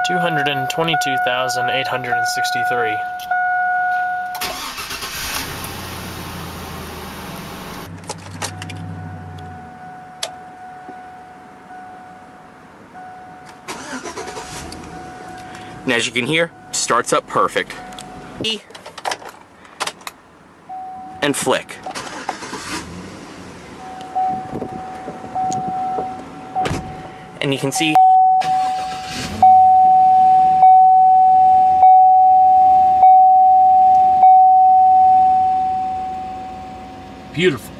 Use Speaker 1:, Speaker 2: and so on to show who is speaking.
Speaker 1: 222,863.
Speaker 2: And as you can hear, starts up perfect. And flick. And you can see
Speaker 3: Beautiful.